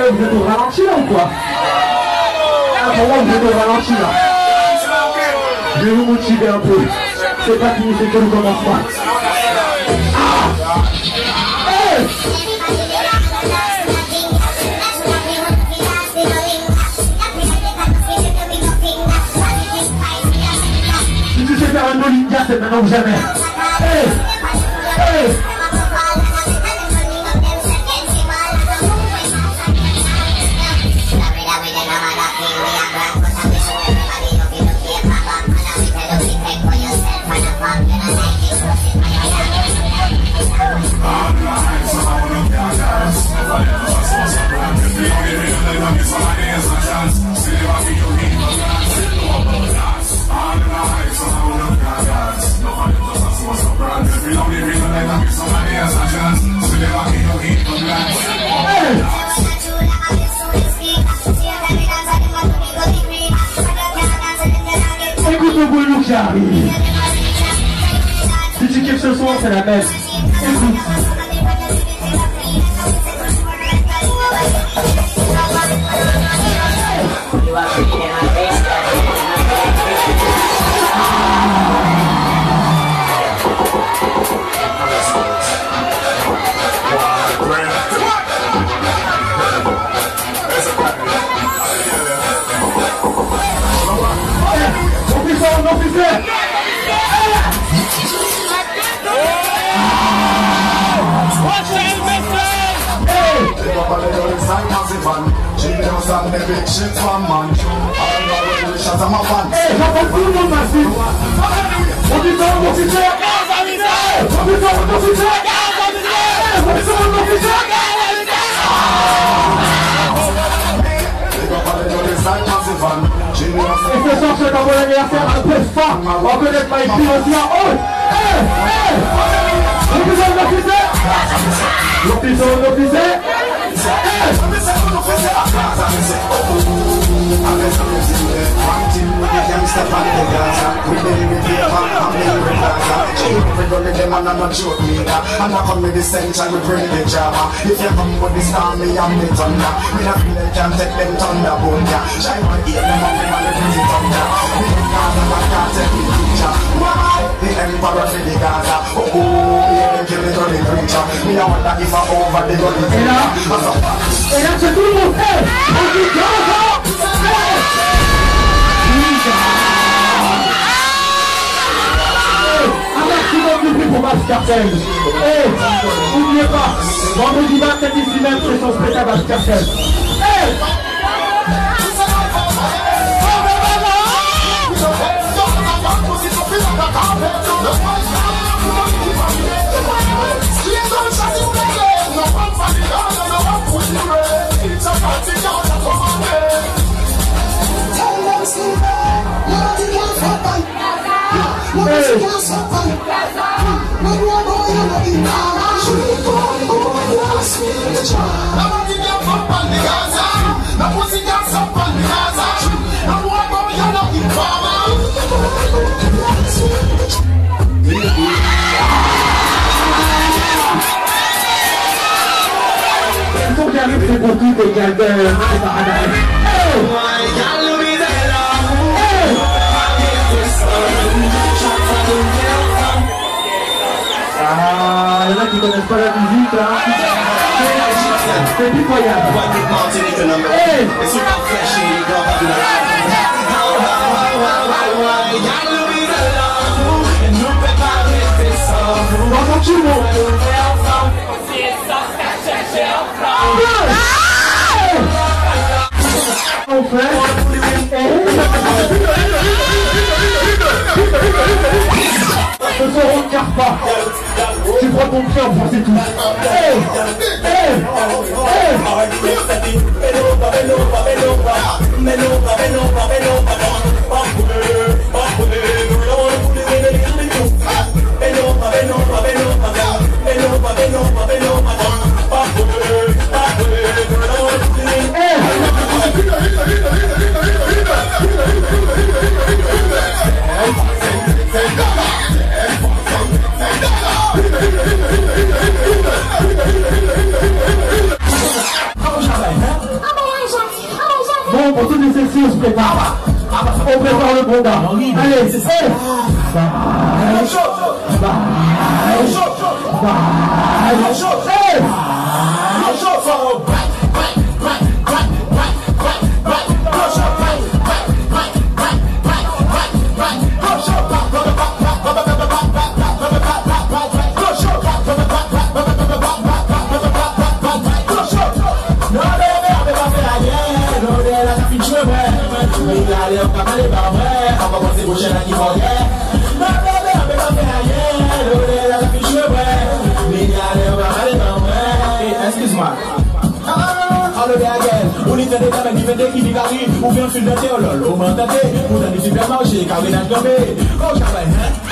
vous êtes au ralenti là ou quoi? Ah, pour moi, vous êtes au ralenti là. Je vais vous motiver un peu. C'est pas fini, c'est que le commencement. Ah! Hey! Si tu sais faire un Olinga, c'est maintenant ou jamais. Hey! Hey! Écoute le boulot qui arrive. Si tu kiffes ce soir, c'est la même. Écoute. Et ce soir, c'est un bon anniversaire un peu fort. On va connaître Mike P aussi en haut. L'officier. Et là, c'est tout le monde. Un maximum de bruit pour Basse Cartel. N'oubliez pas, vendredi 27 ici même, c'est son spectacle Basse Cartel. C'est pour tout les gars de ah, il y en a qui connaissent pas la musique là. C'est pitoyable. On fait ce soir on ne garde pas. Tu prends ton pied en force et tout. prépare. On prépare le bon gars. Allez, c'est ça. Excuse-moi. On est des gamins qui vendent qui vivent ou bien sur le théolole. On m'a tenté, on a des supermarchés, car on a tombé. Oh, j'avais, hein?